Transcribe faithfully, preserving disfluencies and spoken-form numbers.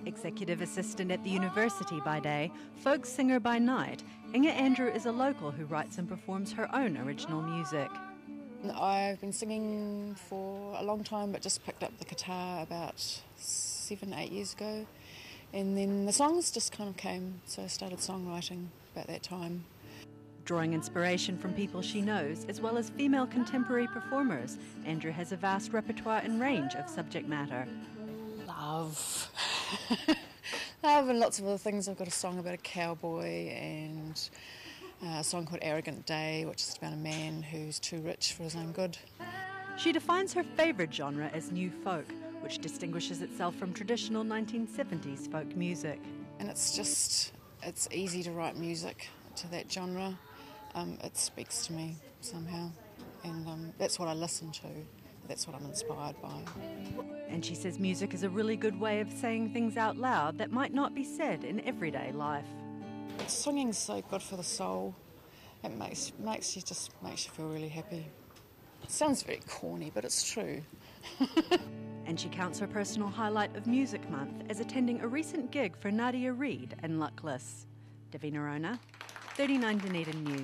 Executive assistant at the university by day, folk singer by night, Inge Andrew is a local who writes and performs her own original music. I've been singing for a long time, but just picked up the guitar about seven, eight years ago. And then the songs just kind of came, so I started songwriting about that time. Drawing inspiration from people she knows, as well as female contemporary performers, Andrew has a vast repertoire and range of subject matter. Love. Love and lots of other things. I've got a song about a cowboy and a song called Arrogant Day, which is about a man who's too rich for his own good. She defines her favourite genre as new folk, which distinguishes itself from traditional nineteen seventies folk music. And it's just, it's easy to write music to that genre. Um, it speaks to me somehow, and um, that's what I listen to. That's what I'm inspired by. And she says music is a really good way of saying things out loud that might not be said in everyday life. Singing's so good for the soul. It makes makes you just makes you feel really happy. It sounds very corny, but it's true. And she counts her personal highlight of Music Month as attending a recent gig for Nadia Reid and Luckless. Davina Rona, thirty-nine Dunedin News.